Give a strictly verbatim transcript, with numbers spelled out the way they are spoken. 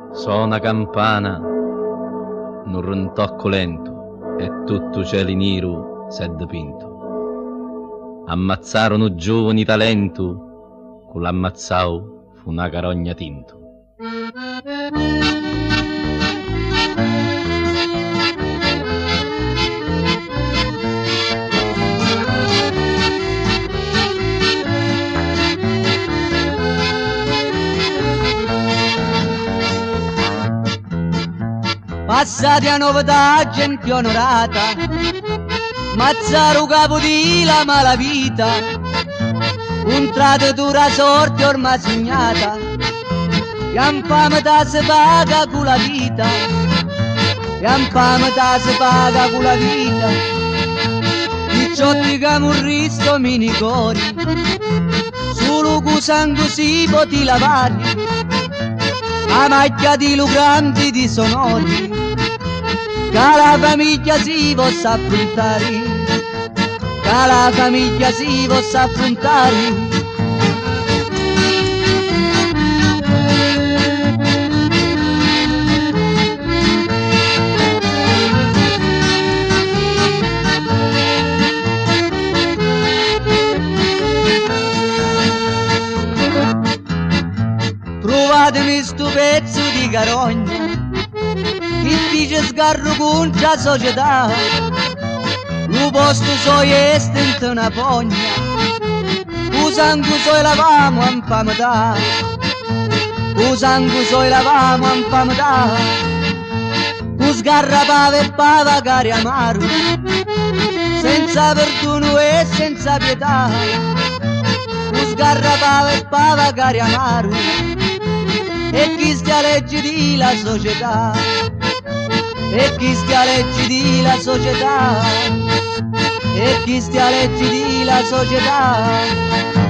Suona campana, non rintocco lento, e tutto cielo nero s'è dipinto. Ammazzarono giovani talento, con l'ammazzao fu una carogna tinto. Passati a novità, gente onorata, mazzaro capo di la malavita, un traditura sorte ormai segnata, Yampamata si paga con la vita, Yampamata si paga con la vita, picciotti che morristo minicori, solo con sangue si poti lavare, a macchia di lucranti di sonori, che la famiglia si possa affrontare, che la famiglia si possa affrontare. Trovatemi sto pezzo di carogna che dice sgarro contro la società, lo posto so este in una fogna, lo sangue so lavamo a metà, lo sangue so lavamo a metà, lo sgarra pava e pava cari amaro, senza perdono e senza pietà, lo sgarra pava e pava cari amaro, e chi stia legge di la società, e chi stia legge di la società, e chi stia legge di la società.